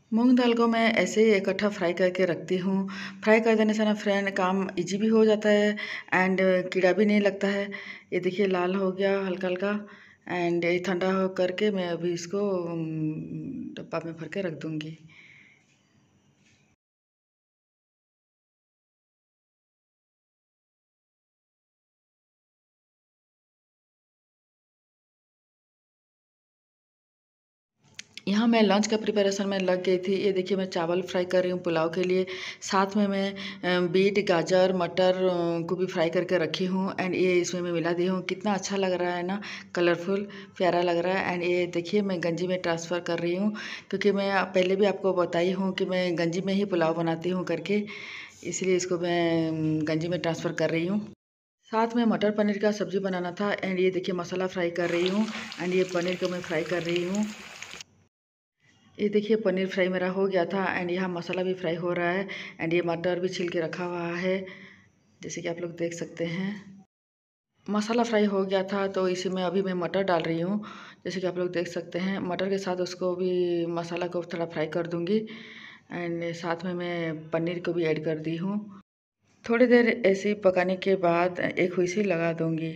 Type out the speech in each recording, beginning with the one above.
मूंग दाल को मैं ऐसे ही इकट्ठा फ्राई करके रखती हूँ। फ्राई कर देने से ना फ्रेंड काम इजी भी हो जाता है एंड कीड़ा भी नहीं लगता है। ये देखिए लाल हो गया हल्का हल्का एंड ये ठंडा हो करके मैं अभी इसको डब्बा में भर के रख दूँगी। यहाँ मैं लंच का प्रिपरेशन में लग गई थी। ये देखिए मैं चावल फ्राई कर रही हूँ पुलाव के लिए। साथ में मैं बीट गाजर मटर को भी फ्राई करके रखी हूँ एंड ये इसमें मैं मिला दी हूँ। कितना अच्छा लग रहा है ना, कलरफुल प्यारा लग रहा है। एंड ये देखिए मैं गंजी में ट्रांसफ़र कर रही हूँ क्योंकि मैं पहले भी आपको बताई हूँ कि मैं गंजी में ही पुलाव बनाती हूँ करके, इसलिए इसको मैं गंजी में ट्रांसफ़र कर रही हूँ। साथ में मटर पनीर का सब्ज़ी बनाना था एंड ये देखिए मसाला फ्राई कर रही हूँ एंड ये पनीर को मैं फ्राई कर रही हूँ। ये देखिए पनीर फ्राई मेरा हो गया था एंड यहाँ मसाला भी फ्राई हो रहा है एंड ये मटर भी छिल के रखा हुआ है, जैसे कि आप लोग देख सकते हैं। मसाला फ्राई हो गया था तो इसी में अभी मैं मटर डाल रही हूँ, जैसे कि आप लोग देख सकते हैं। मटर के साथ उसको भी मसाला को थोड़ा फ्राई कर दूँगी एंड साथ में मैं पनीर को भी ऐड कर दी हूँ। थोड़ी देर ऐसे ही पकाने के बाद एक हुइसिल लगा दूँगी।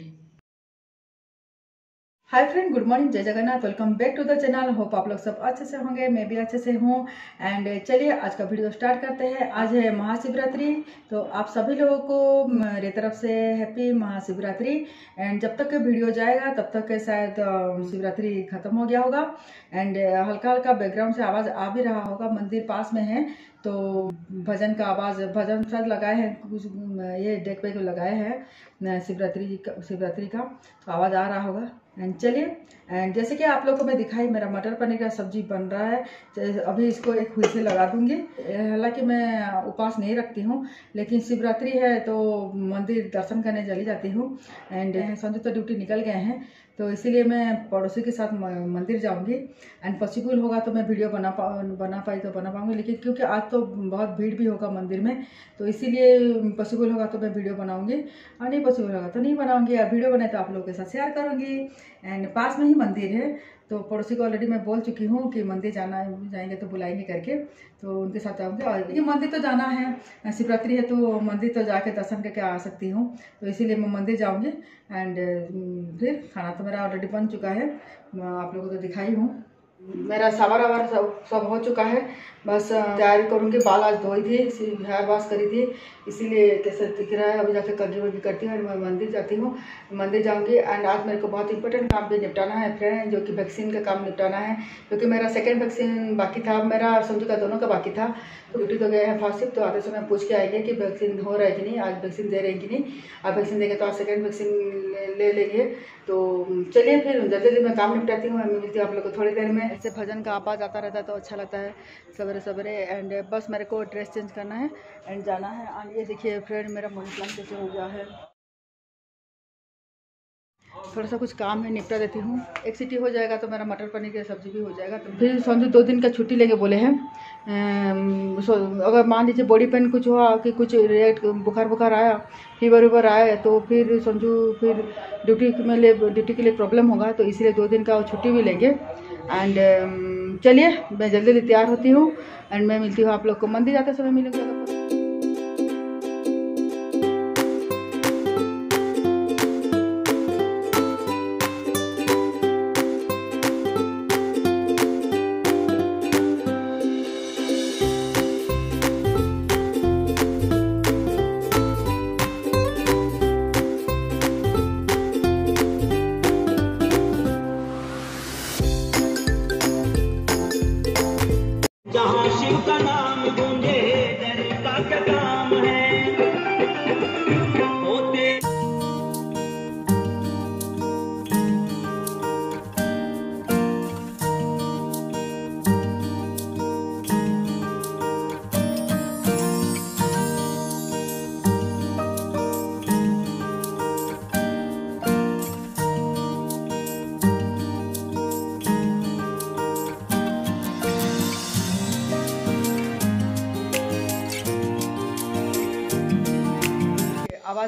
हाय फ्रेंड, गुड मॉर्निंग, जय Jagannath. Welcome back to the channel. Hope आप लोग सब अच्छे से होंगे, मैं भी अच्छे से हूँ। एंड चलिए आज का वीडियो स्टार्ट करते हैं। आज है महाशिवरात्रि, तो आप सभी लोगों को मेरी तरफ से हैप्पी महाशिवरात्रि। एंड जब तक वीडियो जाएगा तब तक शायद शिवरात्रि खत्म हो गया होगा। एंड हल्का हल्का बैकग्राउंड से आवाज़ आ भी रहा होगा, मंदिर पास में है तो भजन का आवाज़, भजन शायद लगाए हैं कुछ, ये डेक पे लगाए हैं शिवरात्रि का तो आवाज़ आ रहा होगा। एंड चलिए, एंड जैसे कि आप लोगों को मैं दिखाई, मेरा मटर पनीर का सब्जी बन रहा है। अभी इसको एक हुइसिल लगा दूंगी। हालांकि मैं उपवास नहीं रखती हूँ, लेकिन शिवरात्रि है तो मंदिर दर्शन करने चली जाती हूँ। एंड संजू तो ड्यूटी निकल गए हैं तो इसीलिए मैं पड़ोसी के साथ मंदिर जाऊंगी। एंड पॉसिबल होगा तो मैं वीडियो बना पाई तो बना पाऊंगी, लेकिन क्योंकि आज तो बहुत भीड़ भी होगा मंदिर में, तो इसीलिए पॉसिबल होगा तो मैं वीडियो बनाऊंगी और नहीं पॉसिबल होगा तो नहीं बनाऊंगी। अब वीडियो बनाए तो आप लोगों के साथ शेयर करूंगी। एंड पास में ही मंदिर है तो पड़ोसी को ऑलरेडी मैं बोल चुकी हूँ कि मंदिर जाएंगे तो बुलाएंगे करके, तो उनके साथ आऊँगी। और ये मंदिर तो जाना है, शिवरात्रि है तो मंदिर तो जाके दर्शन करके आ सकती हूँ, तो इसीलिए मैं मंदिर जाऊँगी। एंड फिर खाना तो मेरा ऑलरेडी बन चुका है, आप लोगों को तो दिखाई हूँ। मेरा सावर वावर सब हो चुका है, बस तैयारी करूँगी। बाल आज धोई थी, हेयर वॉश करी थी, इसीलिए कैसे दिख रहा है। अभी जाके कंघी वंघी करती हूँ, मैं मंदिर जाती हूँ, मंदिर जाऊँगी। एंड आज मेरे को बहुत इंपॉर्टेंट काम भी निपटाना है फ्रेंड, जो कि वैक्सीन का काम निपटाना है, क्योंकि मेरा सेकेंड वैक्सीन बाकी था, मेरा समझो का दोनों का बाकी था। तो ड्यूटी तो गए हैं फर्स्ट शिफ्ट, तो आते समय पूछ के आएंगे कि वैक्सीन हो रहा है कि नहीं, आज वैक्सीन दे रहे हैं कि नहीं। आप वैक्सीन देंगे तो आज सेकेंड वैक्सीन ले लेंगे। तो चलिए फिर जल्दी जल्दी मैं काम निपटाती हूँ, मैं मिलती हूँ आप लोग को थोड़ी देर में। ऐसे भजन का आवाज़ आता रहता है तो अच्छा लगता है सवेरे सवेरे। एंड बस मेरे को ड्रेस चेंज करना है एंड जाना है। और ये देखिए फ्रेंड, मेरा मनी प्लांट कैसे हो गया है। थोड़ा सा कुछ काम है, निपटा देती हूँ। एक सीटी हो जाएगा तो मेरा मटर पनीर की सब्जी भी हो जाएगा। तो फिर समझो 2 दिन का छुट्टी लेंगे बोले हैं। अगर मान लीजिए बॉडी पेन कुछ हुआ कि कुछ रेट बुखार आया, फीवर वीवर आया, तो फिर समझो फिर ड्यूटी के लिए प्रॉब्लम होगा, तो इसीलिए 2 दिन का छुट्टी भी लेंगे। एंड चलिए मैं जल्दी जल्दी तैयार होती हूँ एंड मैं मिलती हूँ आप लोग को मंदिर जाते समय मिलूँगी। जहाँ शिव का नाम गूंजे, डर का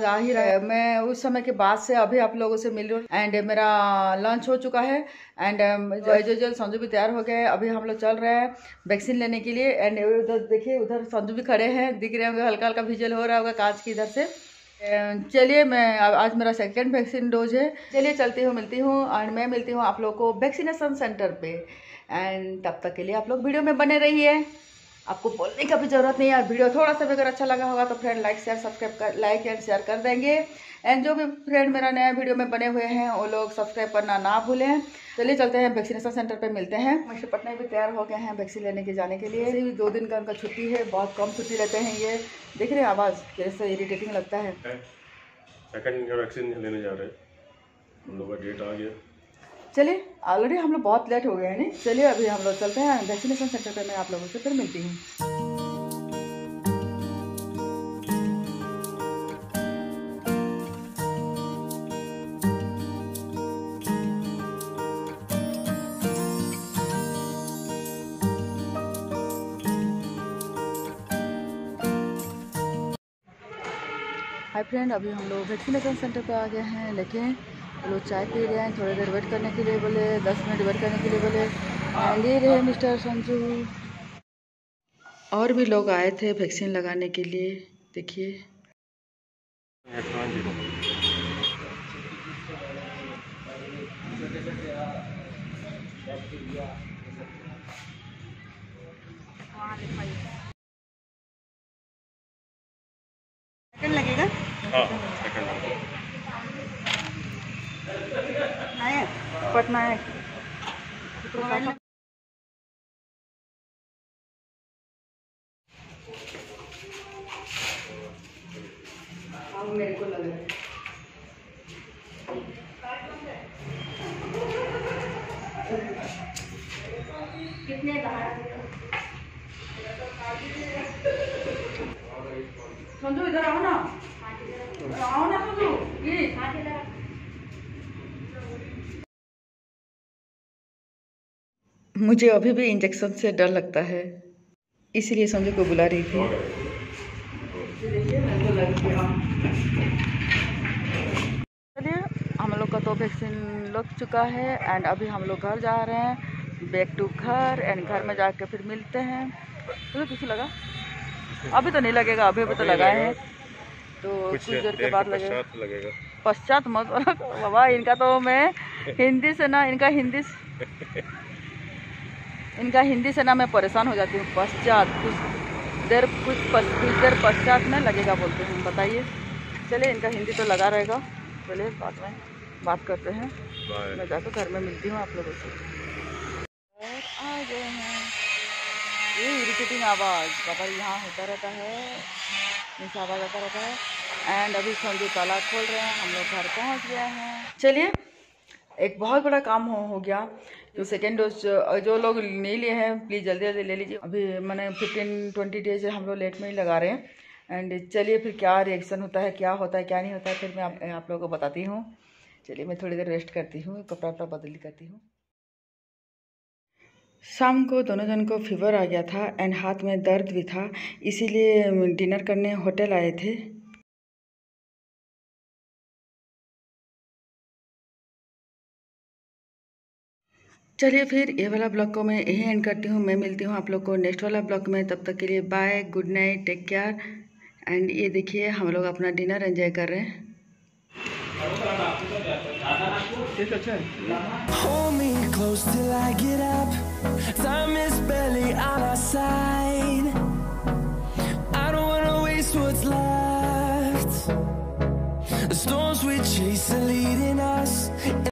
आवाज़ आ ही रहा है। मैं उस समय के बाद से अभी आप लोगों से मिल रही हूँ एंड मेरा लंच हो चुका है एंड जल्द संजू भी तैयार हो गए। अभी हम लोग चल रहे हैं वैक्सीन लेने के लिए एंड उधर देखिए, उधर संजू भी खड़े हैं, दिख रहे होंगे, हल्का हल्का विजुअल हो रहा होगा कांच की इधर से। चलिए, मैं आज मेरा सेकंड वैक्सीन डोज है। चलिए चलती हूँ, मिलती हूँ और मैं मिलती हूँ आप लोग को वैक्सीनेशन सेंटर पे। एंड तब तक के लिए आप लोग वीडियो में बने रहिए, आपको बोलने का भी ज़रूरत नहीं है। वीडियो थोड़ा सा भी अगर अच्छा लगा होगा तो फ्रेंड लाइक एंड शेयर कर देंगे। एंड जो भी फ्रेंड मेरा नया वीडियो में बने हुए हैं वो लोग सब्सक्राइब करना ना भूलें। चलिए चलते हैं, वैक्सीनेशन सेंटर पे मिलते हैं। मिस्टर पटना भी तैयार हो गए हैं वैक्सीन लेने के जाने के लिए। 2 दिन का उनका छुट्टी है, बहुत कम छुट्टी लेते हैं ये। देख रहे हैं आवाज़ कैसे इरिटेटिंग लगता है। सेकंड वैक्सीन लेने जा रहे हैं, हम लोग का डेट आ गया। चलिए, ऑलरेडी हम लोग बहुत लेट हो गए हैं नहीं। चलिए अभी हम लोग चलते हैं वैक्सीनेशन सेंटर पे, मैं आप लोगों से फिर मिलती हूँ। हाय फ्रेंड, अभी हम लोग वैक्सीनेशन सेंटर पे आ गए हैं, लेकिन लोग चाय पी रहे हैं। थोड़ी देर वेट करने के लिए बोले, 10 मिनट वेट करने के लिए बोले। ले रहे मिस्टर संजू। और भी लोग आए थे वैक्सीन लगाने के लिए, देखिए। सेकंड लगेगा? हाँ, सेकंड पटना है। मेरे को लग रहा है कितने संजू, इधर आओ ना, संजू प्लीज। मुझे अभी भी इंजेक्शन से डर लगता है, इसलिए संजू को बुला रही थी। चलिए, हम लोग का तो वैक्सीन लग चुका है एंड अभी हम लोग घर जा रहे हैं, बैक टू घर। एंड घर में जाके फिर मिलते हैं। तो किसी लगा? अभी तो नहीं लगेगा, अभी तो लगाए हैं, तो कुछ देर के बाद लगेगा। पश्चात मत बाबा, इनका तो मैं हिंदी से ना, इनका हिंदी से ना मैं परेशान हो जाती हूँ। पश्चात कुछ देर पश्चात में लगेगा बोलते हैं, बताइए। चलिए, इनका हिंदी तो लगा रहेगा। चलिए बाद में बात करते हैं, मैं जाकर घर में मिलती हूँ आप लोगों से। और आ गए हैं, ये इरिटेटिंग आवाज़ बाबा यहाँ होता रहता है, नीचे आवाज़ आता रहता है। एंड अभी संजू ताला खोल रहे हैं, हम लोग घर पहुँच गए हैं। चलिए, एक बहुत बड़ा काम हो गया। जो सेकेंड डोज जो लोग नहीं लिए हैं प्लीज़ जल्दी जल्दी ले लीजिए। अभी मैंने 15-20 डेज हम लोग लेट में ही लगा रहे हैं। एंड चलिए फिर क्या रिएक्शन होता है, क्या होता है, क्या नहीं होता है, फिर मैं आप लोगों को बताती हूँ। चलिए, मैं थोड़ी देर रेस्ट करती हूँ, कपड़ा वपड़ा बदली करती हूँ। शाम को दोनों जन को फीवर आ गया था एंड हाथ में दर्द भी था, इसीलिए डिनर करने होटल आए थे। चलिए, फिर ये वाला ब्लॉग को मैं यहीं एंड करती हूँ। मैं मिलती हूँ आप लोग को नेक्स्ट वाला ब्लॉग में, तब तक के लिए bye, good night, take care. And ये देखिए, हम लोग अपना डिनर एंजॉय कर रहे हैं। Hold me close till I get up. Time is barely on our side. I don't wanna waste what's left. The storms we chase are leading us.